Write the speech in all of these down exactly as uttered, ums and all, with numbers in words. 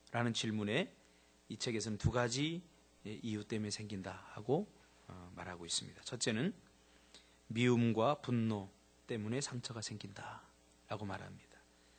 라는 질문에 이 책에서는 두 가지 이유 때문에 생긴다 하고 말하고 있습니다. 첫째는 미움과 분노 때문에 상처가 생긴다 라고 말합니다.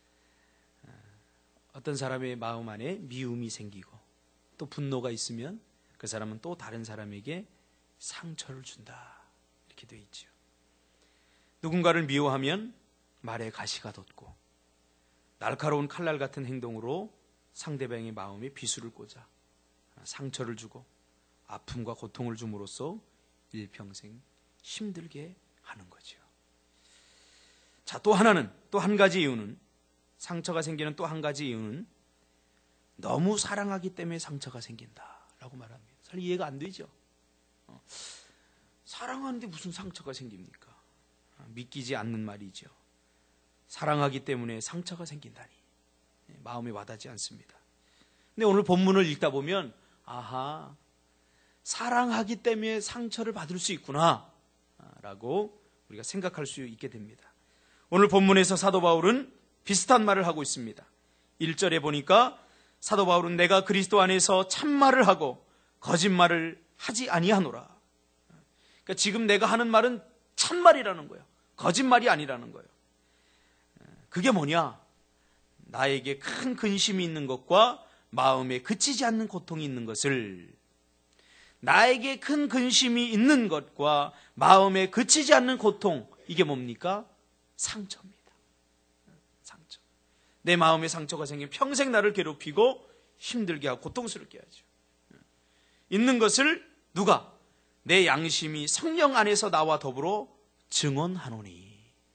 어떤 사람의 마음 안에 미움이 생기고 또 분노가 있으면 그 사람은 또 다른 사람에게 상처를 준다 이렇게 되어 있죠. 누군가를 미워하면 말에 가시가 돋고 날카로운 칼날 같은 행동으로 상대방의 마음에 비수를 꽂아 상처를 주고 아픔과 고통을 줌으로써 일평생 힘들게 하는 거죠. 자, 또 하나는, 또 한 가지 이유는, 상처가 생기는 또 한 가지 이유는 너무 사랑하기 때문에 상처가 생긴다라고 말합니다. 잘 이해가 안 되죠? 어, 사랑하는데 무슨 상처가 생깁니까? 어, 믿기지 않는 말이죠. 사랑하기 때문에 상처가 생긴다니 마음에 와닿지 않습니다. 근데 오늘 본문을 읽다 보면 아하, 사랑하기 때문에 상처를 받을 수 있구나 라고 우리가 생각할 수 있게 됩니다. 오늘 본문에서 사도 바울은 비슷한 말을 하고 있습니다. 일 절에 보니까 사도 바울은 내가 그리스도 안에서 참말을 하고 거짓말을 하지 아니하노라. 그러니까 지금 내가 하는 말은 참말이라는 거예요. 거짓말이 아니라는 거예요. 그게 뭐냐? 나에게 큰 근심이 있는 것과 마음에 그치지 않는 고통이 있는 것을, 나에게 큰 근심이 있는 것과 마음에 그치지 않는 고통, 이게 뭡니까? 상처입니다. 상처. 내 마음에 상처가 생기면 평생 나를 괴롭히고 힘들게 하고 고통스럽게 하죠. 있는 것을 누가? 내 양심이 성령 안에서 나와 더불어 증언하노니.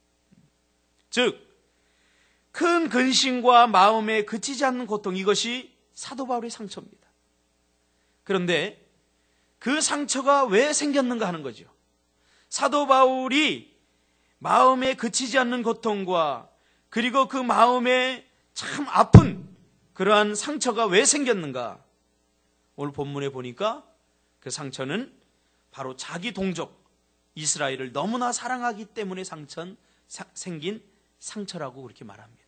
즉 큰 근심과 마음에 그치지 않는 고통, 이것이 사도 바울의 상처입니다. 그런데 그 상처가 왜 생겼는가 하는 거죠. 사도 바울이 마음에 그치지 않는 고통과 그리고 그 마음에 참 아픈 그러한 상처가 왜 생겼는가? 오늘 본문에 보니까 그 상처는 바로 자기 동족 이스라엘을 너무나 사랑하기 때문에 상처, 사, 생긴 상처라고 그렇게 말합니다.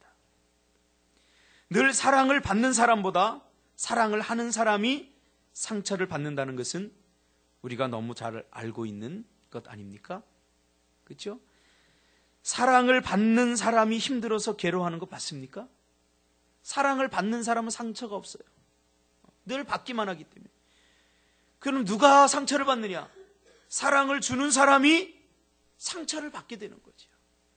늘 사랑을 받는 사람보다 사랑을 하는 사람이 상처를 받는다는 것은 우리가 너무 잘 알고 있는 것 아닙니까? 그렇죠? 사랑을 받는 사람이 힘들어서 괴로워하는 거 봤습니까? 사랑을 받는 사람은 상처가 없어요. 늘 받기만 하기 때문에. 그럼 누가 상처를 받느냐? 사랑을 주는 사람이 상처를 받게 되는 거죠.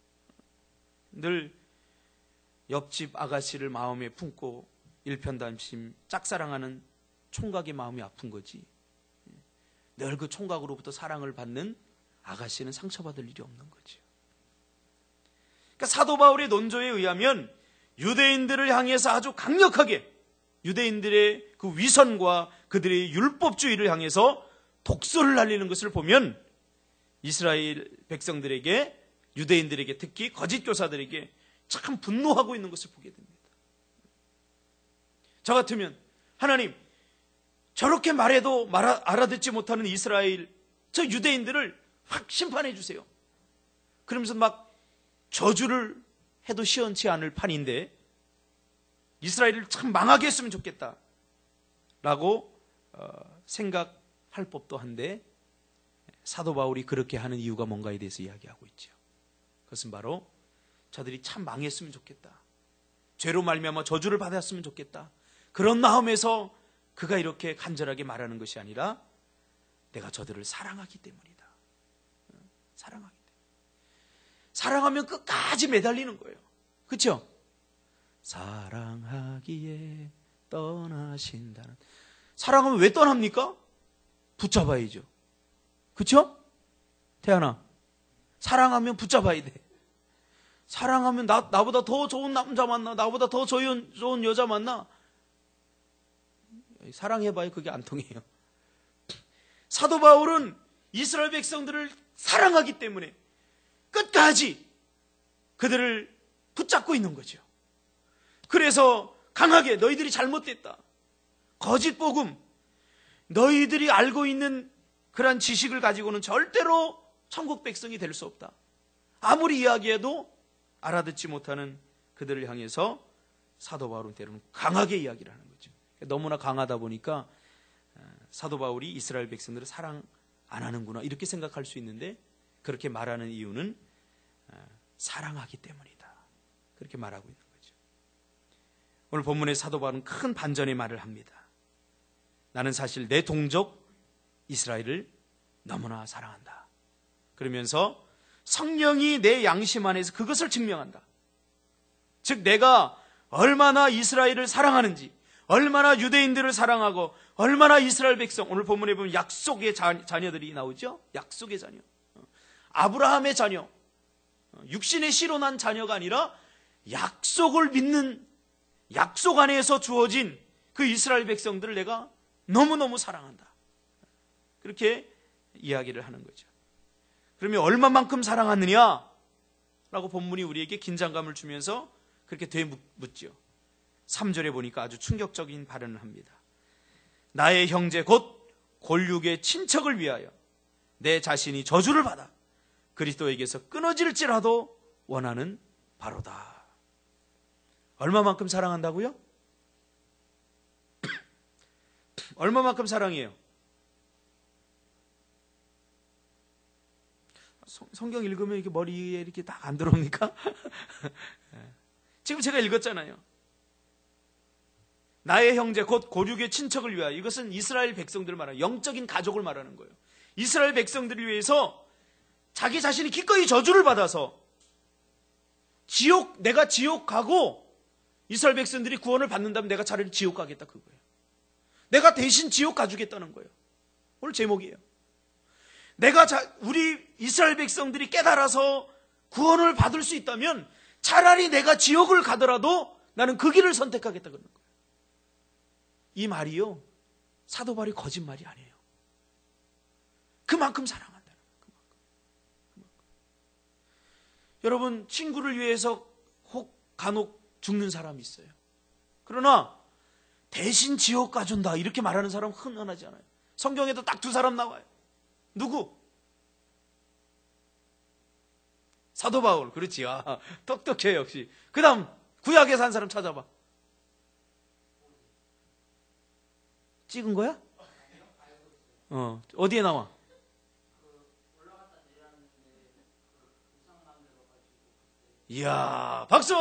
늘 옆집 아가씨를 마음에 품고 일편단심 짝사랑하는 총각의 마음이 아픈 거지. 늘 그 총각으로부터 사랑을 받는 아가씨는 상처받을 일이 없는 거죠. 그러니까 사도 바울의 논조에 의하면 유대인들을 향해서 아주 강력하게 유대인들의 그 위선과 그들의 율법주의를 향해서 독소를 날리는 것을 보면 이스라엘 백성들에게, 유대인들에게, 특히 거짓 교사들에게 참 분노하고 있는 것을 보게 됩니다. 저 같으면 하나님, 저렇게 말해도 말, 알아듣지 못하는 이스라엘 저 유대인들을 확 심판해 주세요. 그러면서 막 저주를 해도 시원치 않을 판인데 이스라엘을 참 망하게 했으면 좋겠다 라고 어, 생각할 법도 한데, 사도 바울이 그렇게 하는 이유가 뭔가에 대해서 이야기하고 있죠. 그것은 바로 저들이 참 망했으면 좋겠다, 죄로 말미암아 저주를 받았으면 좋겠다, 그런 마음에서 그가 이렇게 간절하게 말하는 것이 아니라 내가 저들을 사랑하기 때문이다. 사랑하기 때문에. 사랑하면 끝까지 매달리는 거예요. 그렇죠? 사랑하기에 떠나신다는. 사랑하면 왜 떠납니까? 붙잡아야죠. 그렇죠? 태연아, 사랑하면 붙잡아야 돼. 사랑하면 나, 나보다 더 좋은 남자 만나, 나보다 더 좋은, 좋은 여자 만나. 사랑해봐야 그게 안 통해요. 사도 바울은 이스라엘 백성들을 사랑하기 때문에 끝까지 그들을 붙잡고 있는 거죠. 그래서 강하게 너희들이 잘못됐다, 거짓 복음, 너희들이 알고 있는 그런 지식을 가지고는 절대로 천국 백성이 될 수 없다, 아무리 이야기해도 알아듣지 못하는 그들을 향해서 사도 바울은 때로는 강하게 이야기를 하는 거죠. 너무나 강하다 보니까 사도 바울이 이스라엘 백성들을 사랑 안 하는구나 이렇게 생각할 수 있는데, 그렇게 말하는 이유는 사랑하기 때문이다, 그렇게 말하고 있는 거죠. 오늘 본문의 사도 바울은 큰 반전의 말을 합니다. 나는 사실 내 동족 이스라엘을 너무나 사랑한다. 그러면서 성령이 내 양심 안에서 그것을 증명한다. 즉 내가 얼마나 이스라엘을 사랑하는지, 얼마나 유대인들을 사랑하고, 얼마나 이스라엘 백성, 오늘 본문에 보면 약속의 자, 자녀들이 나오죠. 약속의 자녀, 아브라함의 자녀, 육신의 씨로 난 자녀가 아니라 약속을 믿는, 약속 안에서 주어진 그 이스라엘 백성들을 내가 너무너무 사랑한다, 그렇게 이야기를 하는 거죠. 그러면 얼마만큼 사랑하느냐 라고 본문이 우리에게 긴장감을 주면서 그렇게 되묻죠. 삼 절에 보니까 아주 충격적인 발언을 합니다. 나의 형제 곧 골육의 친척을 위하여 내 자신이 저주를 받아 그리스도에게서 끊어질지라도 원하는 바로다. 얼마만큼 사랑한다고요? 얼마만큼 사랑해요? 성경 읽으면 이렇게 머리에 이렇게 딱 안 들어옵니까? 지금 제가 읽었잖아요. 나의 형제 곧 고륙의 친척을 위하여, 이것은 이스라엘 백성들을 말하는, 영적인 가족을 말하는 거예요. 이스라엘 백성들을 위해서 자기 자신이 기꺼이 저주를 받아서 지옥, 내가 지옥 가고 이스라엘 백성들이 구원을 받는다면 내가 차라리 지옥 가겠다, 그거예요. 내가 대신 지옥 가주겠다는 거예요. 오늘 제목이에요. 내가 자, 우리 이스라엘 백성들이 깨달아서 구원을 받을 수 있다면 차라리 내가 지옥을 가더라도 나는 그 길을 선택하겠다 그러는 거예요. 이 말이요, 사도 바울이 거짓말이 아니에요. 그만큼 사랑한다는 거예요. 그만큼. 그만큼. 여러분, 친구를 위해서 혹 간혹 죽는 사람이 있어요. 그러나 대신 지옥 가준다 이렇게 말하는 사람은 흔하지 않아요. 성경에도 딱 두 사람 나와요. 누구? 사도 바울. 그렇지. 아, 똑똑해 역시. 그 다음 구약에서 한 사람 찾아봐. 찍은 거야? 어, 어디에 나와? 이야, 박수!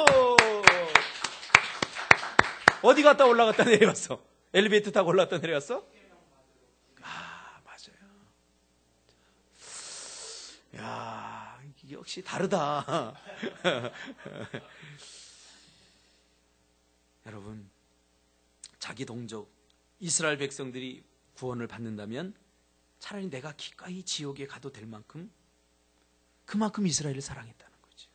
어디 갔다 올라갔다 내려왔어? 엘리베이터 타고 올라갔다 내려왔어? 아, 맞아요. 야, 역시 다르다. 여러분, 자기 동족 이스라엘 백성들이 구원을 받는다면 차라리 내가 기꺼이 지옥에 가도 될 만큼 그만큼 이스라엘을 사랑했다는 거죠.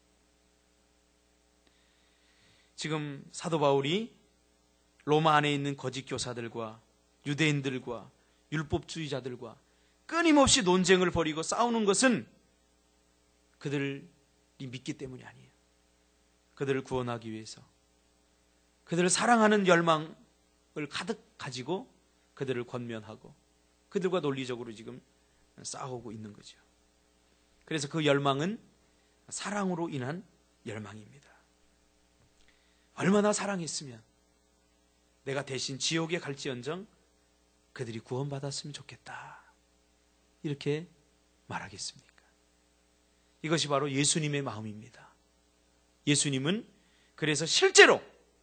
지금 사도 바울이 로마 안에 있는 거짓 교사들과 유대인들과 율법주의자들과 끊임없이 논쟁을 벌이고 싸우는 것은 그들이 믿기 때문이 아니에요. 그들을 구원하기 위해서, 그들을 사랑하는 열망을 가득 가지고 그들을 권면하고 그들과 논리적으로 지금 싸우고 있는 거죠. 그래서 그 열망은 사랑으로 인한 열망입니다. 얼마나 사랑했으면 내가 대신 지옥에 갈지언정 그들이 구원받았으면 좋겠다, 이렇게 말하겠습니까? 이것이 바로 예수님의 마음입니다. 예수님은 그래서 실제로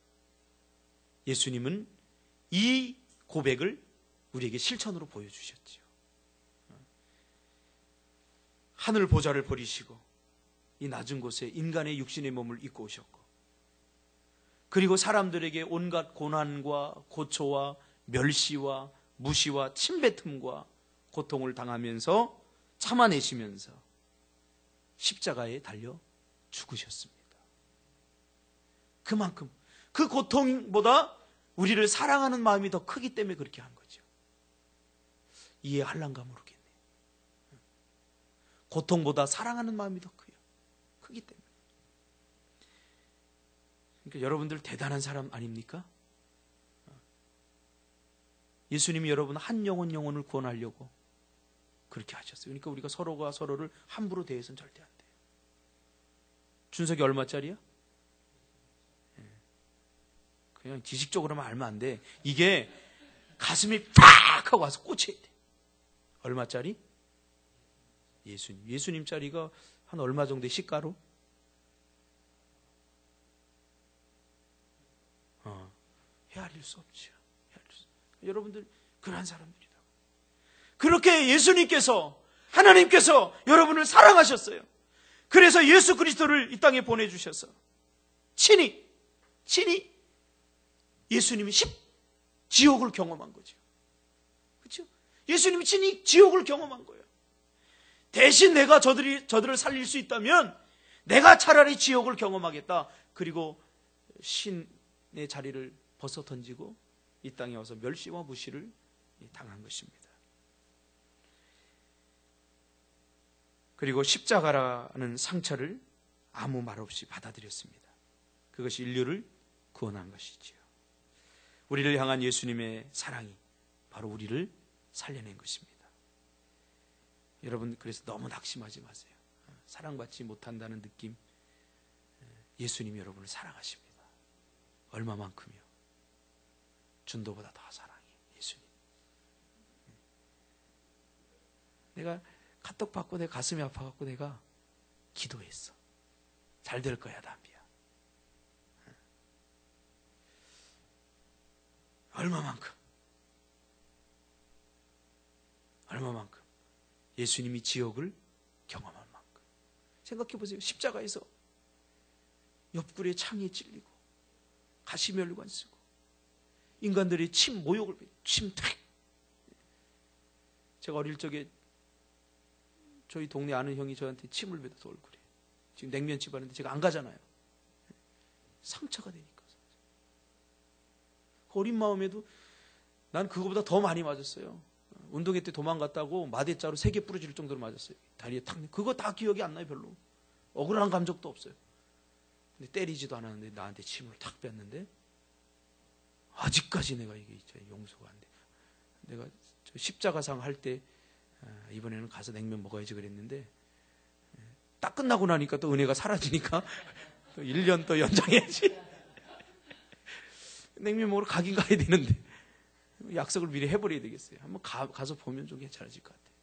예수님은 이 고백을 우리에게 실천으로 보여주셨죠. 하늘 보좌를 버리시고 이 낮은 곳에 인간의 육신의 몸을 입고 오셨고, 그리고 사람들에게 온갖 고난과 고초와 멸시와 무시와 침뱉음과 고통을 당하면서 참아내시면서 십자가에 달려 죽으셨습니다. 그만큼 그 고통보다 우리를 사랑하는 마음이 더 크기 때문에 그렇게 한 거죠. 이해할란가 모르겠네요. 고통보다 사랑하는 마음이 더 커요. 크기 때문에. 그러니까 여러분들 대단한 사람 아닙니까? 예수님이 여러분 한 영혼 영혼을 구원하려고 그렇게 하셨어요. 그러니까 우리가 서로가 서로를 함부로 대해서는 절대 안 돼요. 준석이 얼마짜리야? 그냥 지식적으로만 알면 안 돼. 이게 가슴이 팍 하고 와서 꽂혀야 돼. 얼마짜리? 예수님. 예수님짜리가 한 얼마 정도의 시가로? 어, 헤아릴 수 없죠. 헤아릴 수. 여러분들 그러한 사람들이다. 그렇게 예수님께서, 하나님께서 여러분을 사랑하셨어요. 그래서 예수 그리스도를 이 땅에 보내주셔서 친히 친히 예수님이 십 지옥을 경험한 거죠. 그렇죠? 예수님이 친히 지옥을 경험한 거예요. 대신 내가 저들이 저들을 살릴 수 있다면 내가 차라리 지옥을 경험하겠다. 그리고 신의 자리를 벗어 던지고 이 땅에 와서 멸시와 무시를 당한 것입니다. 그리고 십자가라는 상처를 아무 말 없이 받아들였습니다. 그것이 인류를 구원한 것이지요. 우리를 향한 예수님의 사랑이 바로 우리를 살려낸 것입니다. 여러분, 그래서 너무 낙심하지 마세요. 사랑받지 못한다는 느낌. 예수님이 여러분을 사랑하십니다. 얼마만큼이요? 준도보다 더 사랑해, 예수님. 내가 카톡 받고 내 가슴이 아파갖고 내가 기도했어. 잘 될 거야, 담비야. 얼마만큼? 얼마만큼? 예수님이 지옥을 경험한 만큼. 생각해 보세요. 십자가에서 옆구리에 창에 찔리고 가시면류관 쓰고 인간들이 침 모욕을 침 탁. 제가 어릴 적에 저희 동네 아는 형이 저한테 침을 뱉어서 얼굴에 지금 냉면집 하는데 제가 안 가잖아요. 상처가 되니까. 어린 마음에도 난 그거보다 더 많이 맞았어요. 운동회 때 도망갔다고 마대자루 세 개 부러질 정도로 맞았어요. 다리에 탁. 그거 다 기억이 안 나요, 별로. 억울한 감정도 없어요. 근데 때리지도 않았는데 나한테 침을 탁 뺐는데 아직까지 내가 이게 용서가 안 돼. 내가 십자가상 할 때 이번에는 가서 냉면 먹어야지 그랬는데 딱 끝나고 나니까 또 은혜가 사라지니까 또 일 년 또 연장해야지. 냉면 먹으러 가긴 가야 되는데 약속을 미리 해버려야 되겠어요. 한번 가, 가서 보면 좀 괜찮아질 것 같아요.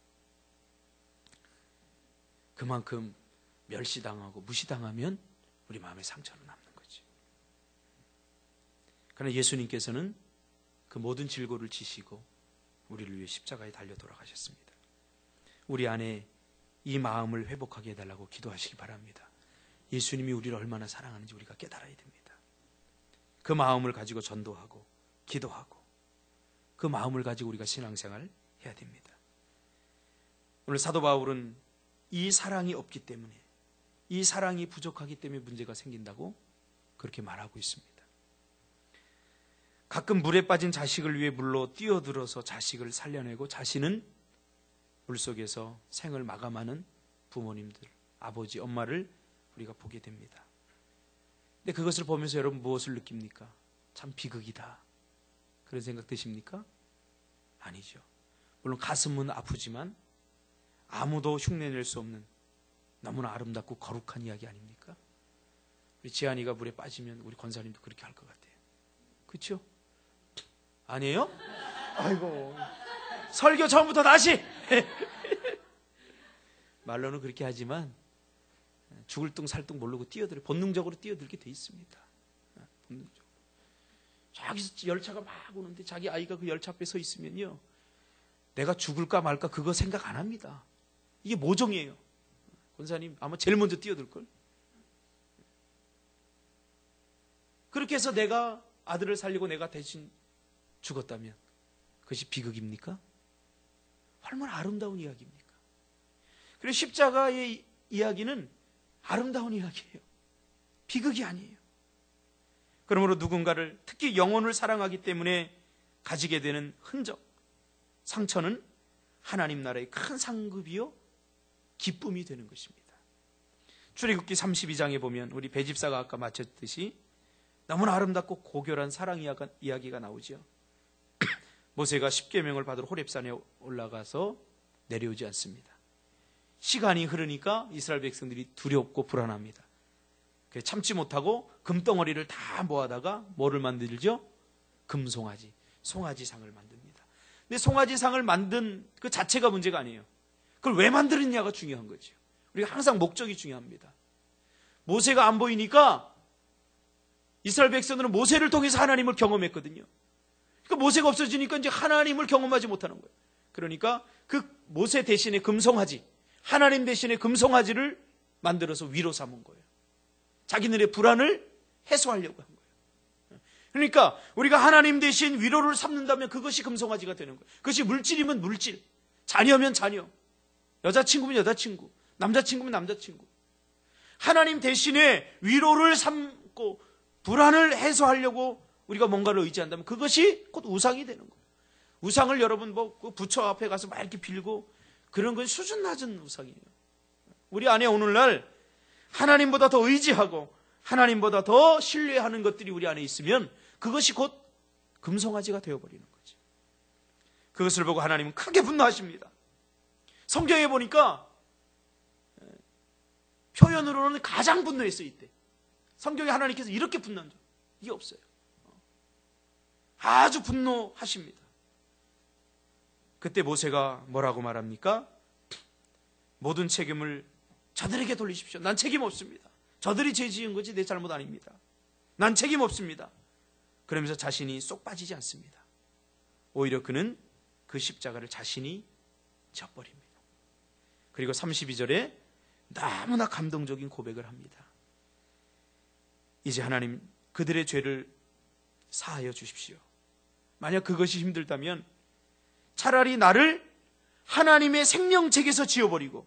그만큼 멸시당하고 무시당하면 우리 마음에 상처로 남는 거지. 그러나 예수님께서는 그 모든 질고를 지시고 우리를 위해 십자가에 달려 돌아가셨습니다. 우리 안에 이 마음을 회복하게 해달라고 기도하시기 바랍니다. 예수님이 우리를 얼마나 사랑하는지 우리가 깨달아야 됩니다. 그 마음을 가지고 전도하고 기도하고 그 마음을 가지고 우리가 신앙생활을 해야 됩니다. 오늘 사도 바울은 이 사랑이 없기 때문에, 이 사랑이 부족하기 때문에 문제가 생긴다고 그렇게 말하고 있습니다. 가끔 물에 빠진 자식을 위해 물로 뛰어들어서 자식을 살려내고 자신은 물속에서 생을 마감하는 부모님들, 아버지, 엄마를 우리가 보게 됩니다. 근데 그것을 보면서 여러분 무엇을 느낍니까? 참 비극이다. 그런 생각 드십니까? 아니죠. 물론 가슴은 아프지만 아무도 흉내낼 수 없는 너무나 아름답고 거룩한 이야기 아닙니까? 우리 지한이가 물에 빠지면 우리 권사님도 그렇게 할 것 같아요. 그렇죠? 아니에요? 아이고, 설교 처음부터 다시. 말로는 그렇게 하지만 죽을 둥 살 둥 모르고 뛰어들어 본능적으로 뛰어들게 돼 있습니다. 본능적으로. 저기서 열차가 막 오는데 자기 아이가 그 열차 앞에 서 있으면요, 내가 죽을까 말까 그거 생각 안 합니다. 이게 모종이에요. 권사님 아마 제일 먼저 뛰어들걸. 그렇게 해서 내가 아들을 살리고 내가 대신 죽었다면 그것이 비극입니까? 얼마나 아름다운 이야기입니까? 그리고 십자가의 이야기는 아름다운 이야기예요. 비극이 아니에요. 그러므로 누군가를, 특히 영혼을 사랑하기 때문에 가지게 되는 흔적, 상처는 하나님 나라의 큰 상급이요 기쁨이 되는 것입니다. 출애굽기 삼십이 장에 보면 우리 배집사가 아까 마쳤듯이 너무나 아름답고 고결한 사랑 이야기가 나오죠. 모세가 십계명을 받으러 호렙산에 올라가서 내려오지 않습니다. 시간이 흐르니까 이스라엘 백성들이 두렵고 불안합니다. 그 참지 못하고 금덩어리를 다 모아다가 뭐를 만들죠? 금송아지, 송아지상을 만듭니다. 근데 송아지상을 만든 그 자체가 문제가 아니에요. 그걸 왜 만들었냐가 중요한 거죠. 우리가 항상 목적이 중요합니다. 모세가 안 보이니까 이스라엘 백성들은 모세를 통해서 하나님을 경험했거든요. 그러니까 모세가 없어지니까 이제 하나님을 경험하지 못하는 거예요. 그러니까 그 모세 대신에 금송아지, 하나님 대신에 금송아지를 만들어서 위로 삼은 거예요. 자기들의 불안을 해소하려고 한 거예요. 그러니까 우리가 하나님 대신 위로를 삼는다면 그것이 금송아지가 되는 거예요. 그것이 물질이면 물질, 자녀면 자녀, 여자친구면 여자친구, 남자친구면 남자친구. 하나님 대신에 위로를 삼고 불안을 해소하려고 우리가 뭔가를 의지한다면 그것이 곧 우상이 되는 거예요. 우상을 여러분 뭐 부처 앞에 가서 막 이렇게 빌고 그런 건 수준 낮은 우상이에요. 우리 안에 오늘날 하나님보다 더 의지하고 하나님보다 더 신뢰하는 것들이 우리 안에 있으면 그것이 곧 금송아지가 되어버리는 거죠. 그것을 보고 하나님은 크게 분노하십니다. 성경에 보니까 표현으로는 가장 분노했어요. 이때 성경에 하나님께서 이렇게 분노한 적 이게 없어요. 아주 분노하십니다. 그때 모세가 뭐라고 말합니까? 모든 책임을 저들에게 돌리십시오. 난 책임 없습니다. 저들이 죄 지은 거지 내 잘못 아닙니다. 난 책임 없습니다. 그러면서 자신이 쏙 빠지지 않습니다. 오히려 그는 그 십자가를 자신이 져버립니다. 그리고 삼십이 절에 너무나 감동적인 고백을 합니다. 이제 하나님 그들의 죄를 사하여 주십시오. 만약 그것이 힘들다면 차라리 나를 하나님의 생명책에서 지워버리고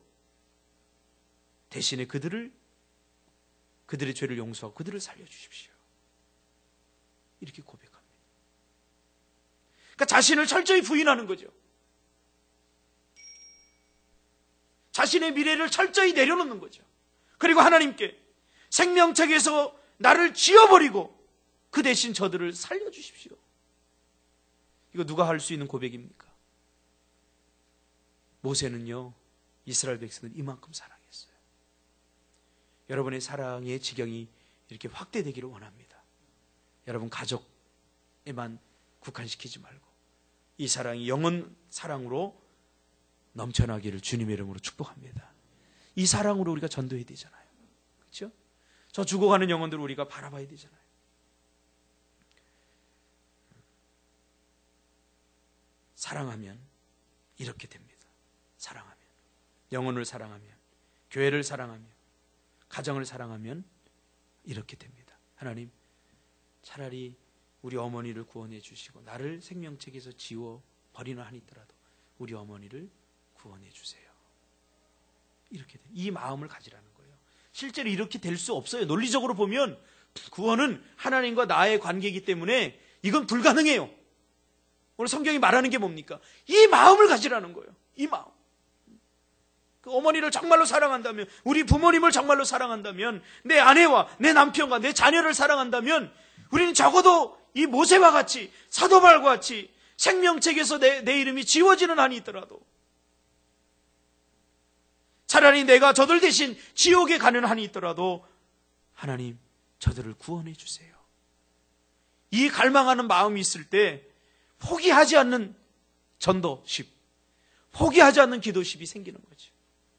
대신에 그들을 그들의 죄를 용서하고 그들을 살려주십시오. 이렇게 고백합니다. 그러니까 자신을 철저히 부인하는 거죠. 자신의 미래를 철저히 내려놓는 거죠. 그리고 하나님께 생명책에서 나를 지워버리고 그 대신 저들을 살려주십시오. 이거 누가 할 수 있는 고백입니까? 모세는요, 이스라엘 백성을 이만큼 사랑했어요. 여러분의 사랑의 지경이 이렇게 확대되기를 원합니다. 여러분 가족에만 국한시키지 말고 이 사랑이 영원 사랑으로 넘쳐나기를 주님의 이름으로 축복합니다. 이 사랑으로 우리가 전도해야 되잖아요. 그렇죠? 저 죽어가는 영혼들을 우리가 바라봐야 되잖아요. 사랑하면 이렇게 됩니다. 사랑하면, 영혼을 사랑하면, 교회를 사랑하면, 가정을 사랑하면 이렇게 됩니다. 하나님, 차라리 우리 어머니를 구원해 주시고 나를 생명책에서 지워 버리나 하니더라도 우리 어머니를 구원해 주세요. 이렇게 돼. 이 마음을 가지라는 거예요. 실제로 이렇게 될 수 없어요. 논리적으로 보면 구원은 하나님과 나의 관계이기 때문에 이건 불가능해요. 오늘 성경이 말하는 게 뭡니까? 이 마음을 가지라는 거예요. 이 마음. 그 어머니를 정말로 사랑한다면, 우리 부모님을 정말로 사랑한다면, 내 아내와 내 남편과 내 자녀를 사랑한다면 우리는 적어도 이 모세와 같이, 사도바울과 같이 생명책에서 내, 내 이름이 지워지는 한이 있더라도 차라리 내가 저들 대신 지옥에 가는 한이 있더라도 하나님 저들을 구원해 주세요. 이 갈망하는 마음이 있을 때 포기하지 않는 전도십, 포기하지 않는 기도십이 생기는 거죠.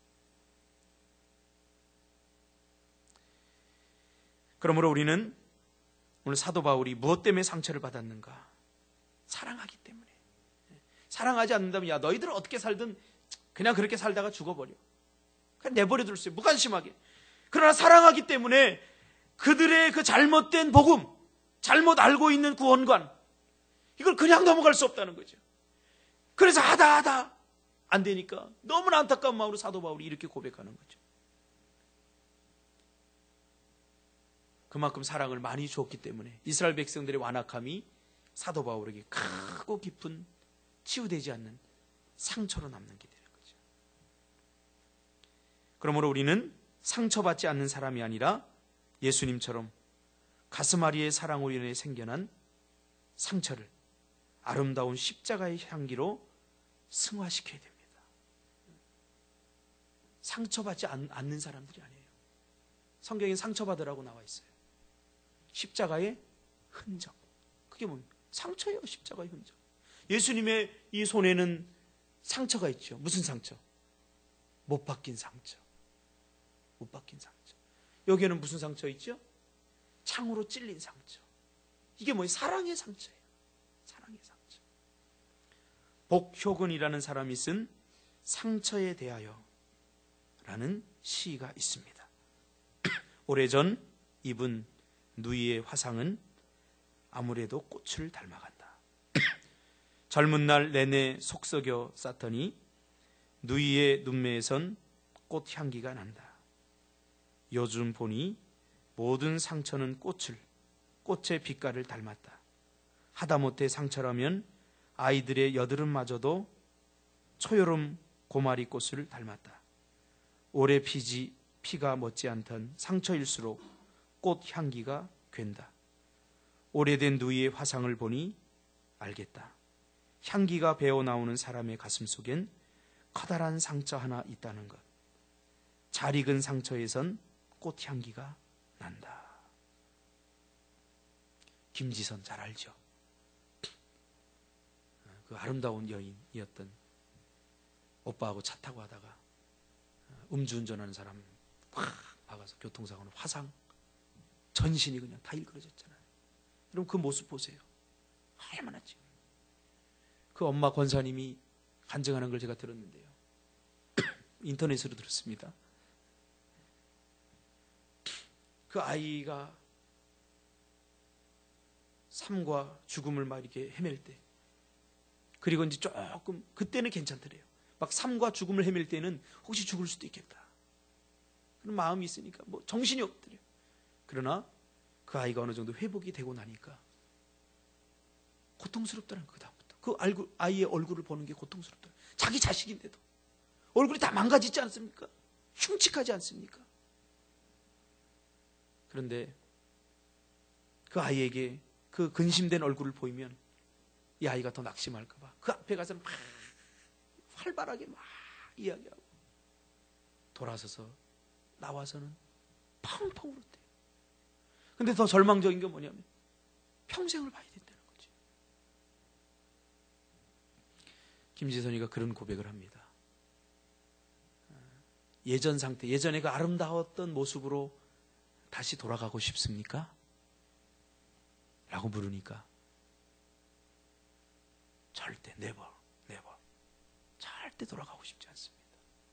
그러므로 우리는 오늘 사도 바울이 무엇 때문에 상처를 받았는가? 사랑하기 때문에. 사랑하지 않는다면 야 너희들은 어떻게 살든 그냥 그렇게 살다가 죽어버려. 그냥 내버려둘 수 있어요. 무관심하게. 그러나 사랑하기 때문에 그들의 그 잘못된 복음, 잘못 알고 있는 구원관, 이걸 그냥 넘어갈 수 없다는 거죠. 그래서 하다 하다 안 되니까 너무나 안타까운 마음으로 사도 바울이 이렇게 고백하는 거죠. 그만큼 사랑을 많이 주었기 때문에 이스라엘 백성들의 완악함이 사도 바울에게 크고 깊은 치유되지 않는 상처로 남는 게 되는 거죠. 그러므로 우리는 상처받지 않는 사람이 아니라 예수님처럼 가스마리의 사랑으로 인해 생겨난 상처를 아름다운 십자가의 향기로 승화시켜야 됩니다. 상처받지 않는 사람들이 아니에요. 성경에 상처받으라고 나와 있어요. 십자가의 흔적. 그게 뭡니까? 상처예요. 십자가의 흔적. 예수님의 이 손에는 상처가 있죠. 무슨 상처? 못 박힌 상처. 못 박힌 상처. 여기에는 무슨 상처 있죠? 창으로 찔린 상처. 이게 뭐예요? 사랑의 상처예요. 사랑의 상처. 복효근이라는 사람이 쓴 상처에 대하여 라는 시가 있습니다. 오래전 입은 누이의 화상은 아무래도 꽃을 닮아간다. 젊은 날 내내 속썩여 쌌더니 누이의 눈매에선 꽃향기가 난다. 요즘 보니 모든 상처는 꽃을, 꽃의 빛깔을 닮았다. 하다못해 상처라면 아이들의 여드름마저도 초여름 고마리 꽃을 닮았다. 오래 피지 피가 못지않던 상처일수록 꽃 향기가 괜다. 오래된 누이의 화상을 보니 알겠다. 향기가 배어나오는 사람의 가슴 속엔 커다란 상처 하나 있다는 것. 잘 익은 상처에선 꽃향기가 난다. 김지선 잘 알죠? 그 아름다운 여인이었던 오빠하고 차 타고 하다가 음주운전하는 사람 확 박아서 교통사고는 화상, 전신이 그냥 다 일그러졌잖아요. 여러분 그 모습 보세요. 얼마나 지금 그 엄마 권사님이 간증하는 걸 제가 들었는데요. 인터넷으로 들었습니다. 그 아이가 삶과 죽음을 막 이렇게 헤맬 때, 그리고 이제 조금 그때는 괜찮더래요. 막 삶과 죽음을 헤맬 때는 혹시 죽을 수도 있겠다 그런 마음이 있으니까 뭐 정신이 없더래요. 그러나 그 아이가 어느 정도 회복이 되고 나니까 고통스럽다는 거. 그다음부터 그 얼굴, 아이의 얼굴을 보는 게 고통스럽다. 자기 자식인데도 얼굴이 다 망가지지 않습니까? 흉측하지 않습니까? 그런데 그 아이에게 그 근심된 얼굴을 보이면 이 아이가 더 낙심할까 봐 그 앞에 가서 막 활발하게 막 이야기하고 돌아서서 나와서는 펑펑 울었대요. 근데 더 절망적인 게 뭐냐면 평생을 봐야 된다는 거지. 김지선이가 그런 고백을 합니다. 예전 상태, 예전에 그 아름다웠던 모습으로 다시 돌아가고 싶습니까? 라고 물으니까 절대 never, never 절대 돌아가고 싶지 않습니다.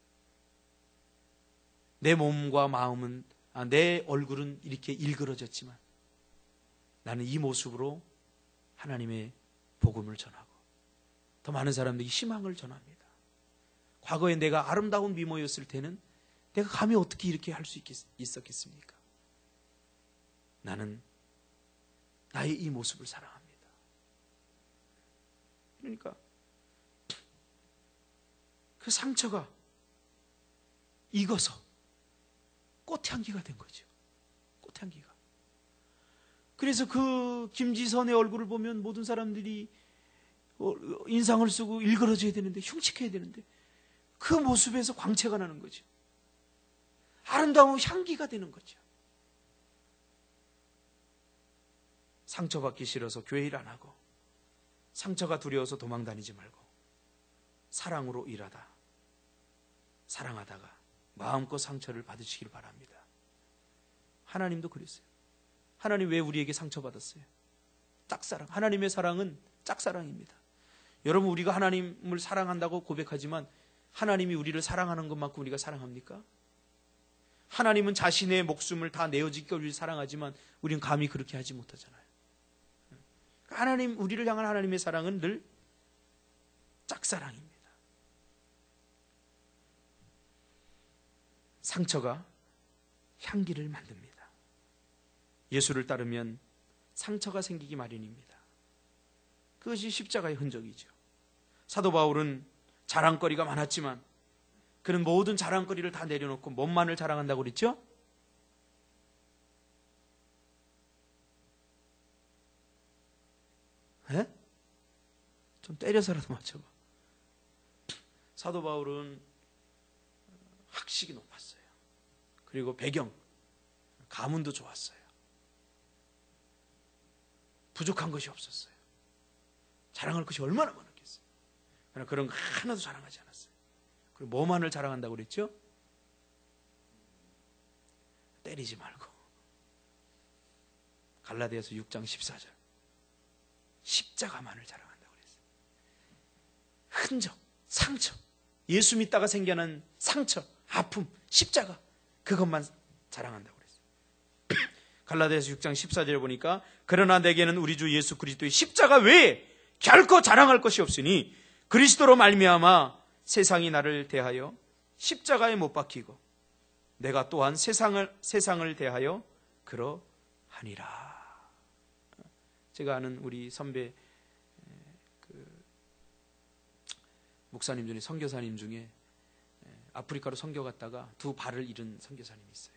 내 몸과 마음은, 아, 내 얼굴은 이렇게 일그러졌지만 나는 이 모습으로 하나님의 복음을 전하고 더 많은 사람들에게 희망을 전합니다. 과거에 내가 아름다운 미모였을 때는 내가 감히 어떻게 이렇게 할 수 있었겠습니까? 나는 나의 이 모습을 사랑합니다. 그러니까 그 상처가 익어서 꽃향기가 된 거죠. 꽃향기가. 그래서 그 김지선의 얼굴을 보면 모든 사람들이 인상을 쓰고 일그러져야 되는데, 흉측해야 되는데 그 모습에서 광채가 나는 거죠. 아름다운 향기가 되는 거죠. 상처받기 싫어서 교회 일 안 하고, 상처가 두려워서 도망 다니지 말고 사랑으로 일하다, 사랑하다가 마음껏 상처를 받으시길 바랍니다. 하나님도 그랬어요. 하나님 왜 우리에게 상처받았어요? 짝사랑. 하나님의 사랑은 짝사랑입니다. 여러분, 우리가 하나님을 사랑한다고 고백하지만 하나님이 우리를 사랑하는 것만큼 우리가 사랑합니까? 하나님은 자신의 목숨을 다 내어지게 우리를 사랑하지만 우리는 감히 그렇게 하지 못하잖아요. 하나님, 우리를 향한 하나님의 사랑은 늘 짝사랑입니다. 상처가 향기를 만듭니다. 예수를 따르면 상처가 생기기 마련입니다. 그것이 십자가의 흔적이죠. 사도 바울은 자랑거리가 많았지만 그는 모든 자랑거리를 다 내려놓고 몸만을 자랑한다고 그랬죠? 에? 좀 때려서라도 맞춰봐. 사도 바울은 학식이 높았어요. 그리고 배경, 가문도 좋았어요. 부족한 것이 없었어요. 자랑할 것이 얼마나 많았겠어요. 그러나 그런 거 하나도 자랑하지 않았어요. 그리고 뭐만을 자랑한다고 그랬죠? 때리지 말고. 갈라디아서 육 장 십사 절. 십자가만을 자랑한다고 그랬어요. 흔적, 상처, 예수 믿다가 생겨난 상처, 아픔, 십자가, 그것만 자랑한다고 그랬어요. 갈라디아서 육 장 십사 절에 보니까 그러나 내게는 우리 주 예수 그리스도의 십자가 외에 결코 자랑할 것이 없으니 그리스도로 말미암아 세상이 나를 대하여 십자가에 못 박히고 내가 또한 세상을 세상을 대하여 그러하니라. 제가 아는 우리 선배 그 목사님 중에 선교사님 중에 아프리카로 선교 갔다가 두 발을 잃은 선교사님이 있어요.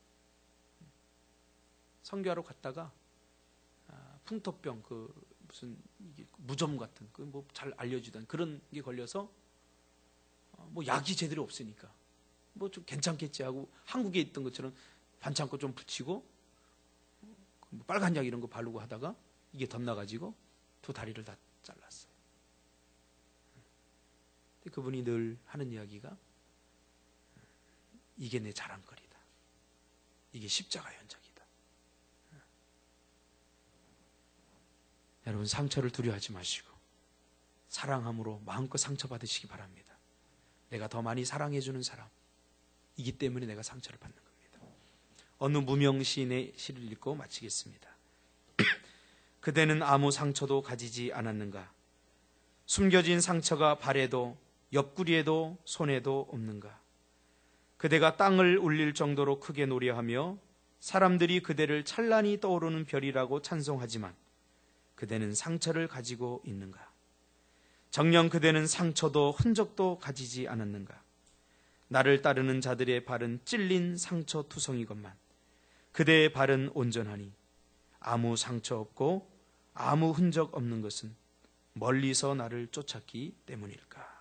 선교하러 갔다가 풍토병 그 무슨 이게 무좀 같은 그 뭐 잘 알려지던 그런 게 걸려서 뭐 약이 제대로 없으니까 뭐 좀 괜찮겠지 하고 한국에 있던 것처럼 반창고 좀 붙이고 뭐 빨간 약 이런 거 바르고 하다가 이게 덧나가지고 두 다리를 다 잘랐어요. 근데 그분이 늘 하는 이야기가 이게 내 자랑거리다. 이게 십자가의 현장이다. 여러분 상처를 두려워하지 마시고 사랑함으로 마음껏 상처받으시기 바랍니다. 내가 더 많이 사랑해주는 사람이기 때문에 내가 상처를 받는 겁니다. 어느 무명 시인의 시를 읽고 마치겠습니다. 그대는 아무 상처도 가지지 않았는가? 숨겨진 상처가 발에도 옆구리에도 손에도 없는가? 그대가 땅을 울릴 정도로 크게 노래하며 사람들이 그대를 찬란히 떠오르는 별이라고 찬송하지만 그대는 상처를 가지고 있는가? 정녕 그대는 상처도 흔적도 가지지 않았는가? 나를 따르는 자들의 발은 찔린 상처 투성이건만 그대의 발은 온전하니 아무 상처 없고 아무 흔적 없는 것은 멀리서 나를 쫓았기 때문일까?